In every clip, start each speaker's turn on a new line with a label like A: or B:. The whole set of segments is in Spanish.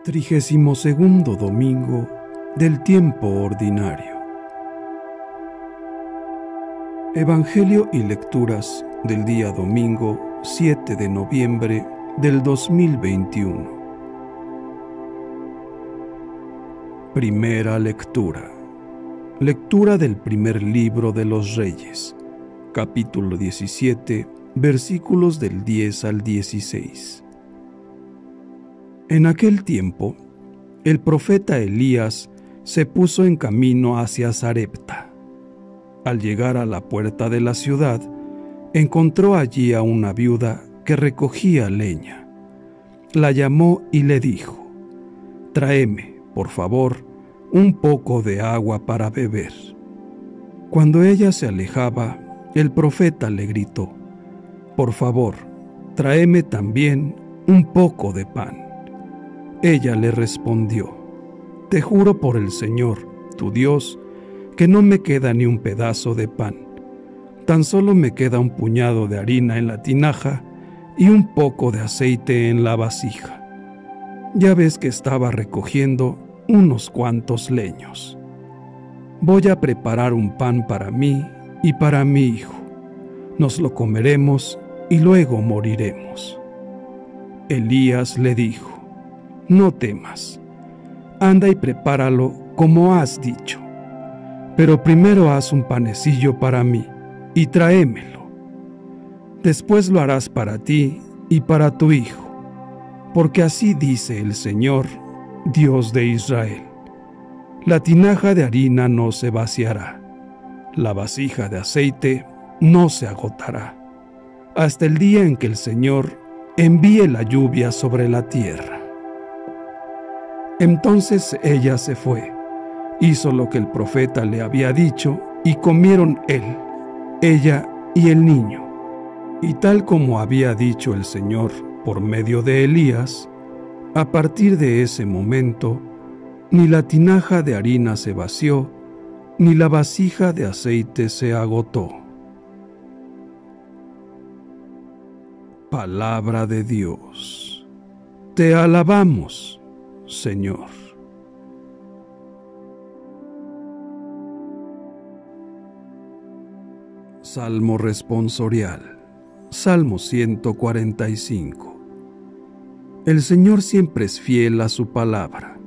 A: 32º domingo del tiempo ordinario. Evangelio y lecturas del día domingo 7 de noviembre del 2021. Primera lectura. Lectura del primer libro de los Reyes, capítulo 17, versículos del 10 al 16. En aquel tiempo, el profeta Elías se puso en camino hacia Sarepta. Al llegar a la puerta de la ciudad, encontró allí a una viuda que recogía leña. La llamó y le dijo: «Tráeme, por favor, un poco de agua para beber». Cuando ella se alejaba, el profeta le gritó: «Por favor, tráeme también un poco de pan». Ella le respondió: «Te juro por el Señor, tu Dios, que no me queda ni un pedazo de pan. Tan solo me queda un puñado de harina en la tinaja y un poco de aceite en la vasija. Ya ves que estaba recogiendo unos cuantos leños. Voy a preparar un pan para mí y para mi hijo. Nos lo comeremos y luego moriremos». Elías le dijo: «No temas, anda y prepáralo como has dicho. Pero primero haz un panecillo para mí y tráemelo. Después lo harás para ti y para tu hijo, porque así dice el Señor, Dios de Israel: la tinaja de harina no se vaciará, la vasija de aceite no se agotará, hasta el día en que el Señor envíe la lluvia sobre la tierra». Entonces ella se fue, hizo lo que el profeta le había dicho, y comieron él, ella y el niño. Y tal como había dicho el Señor por medio de Elías, a partir de ese momento, ni la tinaja de harina se vació, ni la vasija de aceite se agotó. Palabra de Dios. Te alabamos, Señor. Salmo responsorial. Salmo 145. El Señor siempre es fiel a su palabra.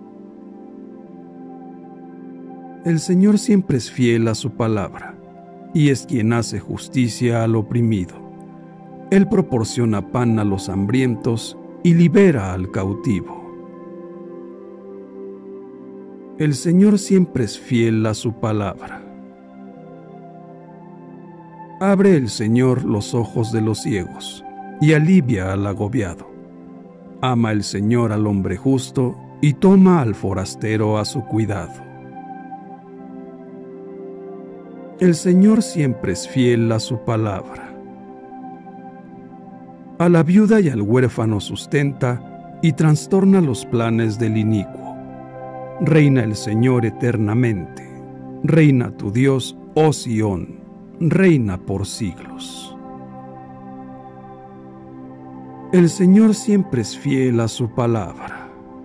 A: El Señor siempre es fiel a su palabra, y es quien hace justicia al oprimido. Él proporciona pan a los hambrientos y libera al cautivo. El Señor siempre es fiel a su palabra. Abre el Señor los ojos de los ciegos y alivia al agobiado. Ama el Señor al hombre justo y toma al forastero a su cuidado. El Señor siempre es fiel a su palabra. A la viuda y al huérfano sustenta y trastorna los planes del inicuo. Reina el Señor eternamente. Reina tu Dios, oh Sión, reina por siglos. El Señor siempre es fiel a su palabra.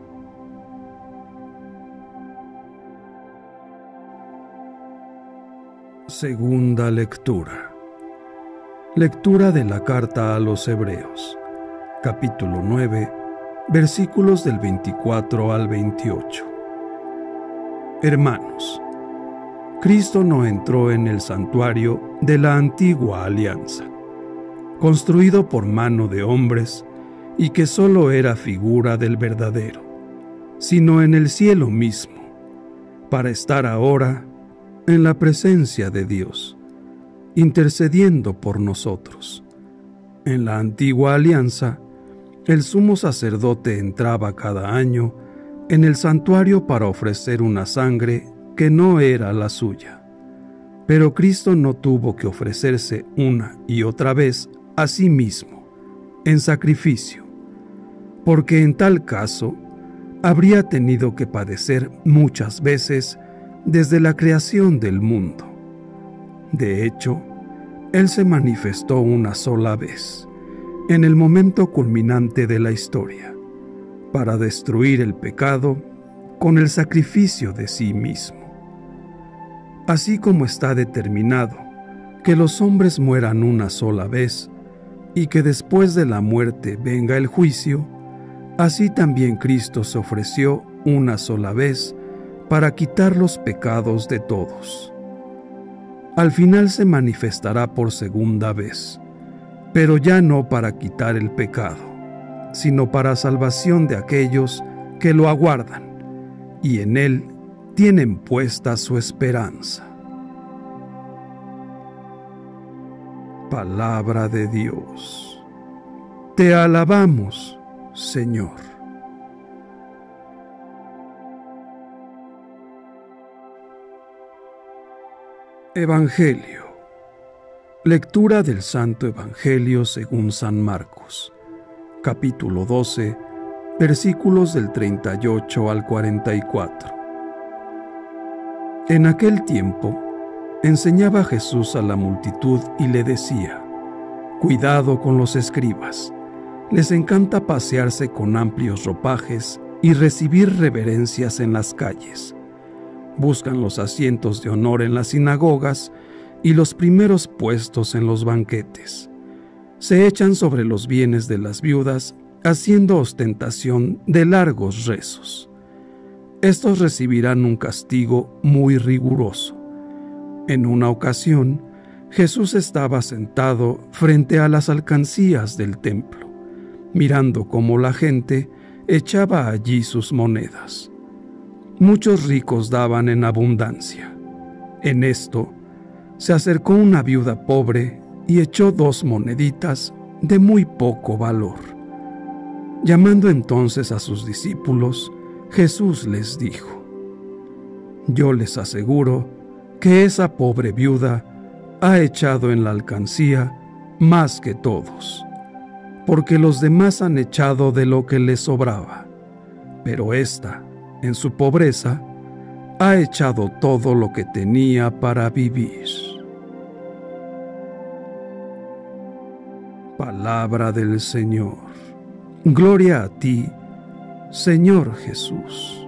A: Segunda lectura. Lectura de la carta a los Hebreos, capítulo 9, versículos del 24 al 28. Hermanos, Cristo no entró en el santuario de la antigua alianza, construido por mano de hombres y que solo era figura del verdadero, sino en el cielo mismo, para estar ahora en la presencia de Dios, intercediendo por nosotros. En la antigua alianza, el sumo sacerdote entraba cada año en el santuario para ofrecer una sangre que no era la suya. Pero Cristo no tuvo que ofrecerse una y otra vez a sí mismo, en sacrificio, porque en tal caso habría tenido que padecer muchas veces desde la creación del mundo. De hecho, Él se manifestó una sola vez, en el momento culminante de la historia, para destruir el pecado con el sacrificio de sí mismo. Así como está determinado que los hombres mueran una sola vez y que después de la muerte venga el juicio, así también Cristo se ofreció una sola vez para quitar los pecados de todos. Al final se manifestará por segunda vez, pero ya no para quitar el pecado, sino para salvación de aquellos que lo aguardan y en él tienen puesta su esperanza. Palabra de Dios. Te alabamos, Señor. Evangelio. Lectura del Santo Evangelio según San Marcos, capítulo 12, versículos del 38 al 44. En aquel tiempo, enseñaba Jesús a la multitud y le decía: «Cuidado con los escribas. Les encanta pasearse con amplios ropajes y recibir reverencias en las calles. Buscan los asientos de honor en las sinagogas y los primeros puestos en los banquetes. Se echan sobre los bienes de las viudas, haciendo ostentación de largos rezos. Estos recibirán un castigo muy riguroso». En una ocasión, Jesús estaba sentado frente a las alcancías del templo, mirando cómo la gente echaba allí sus monedas. Muchos ricos daban en abundancia. En esto, se acercó una viuda pobre y echó 2 moneditas de muy poco valor. Llamando entonces a sus discípulos, Jesús les dijo: «Yo les aseguro que esa pobre viuda ha echado en la alcancía más que todos, porque los demás han echado de lo que les sobraba, pero ésta, en su pobreza, ha echado todo lo que tenía para vivir». Palabra del Señor. Gloria a ti, Señor Jesús.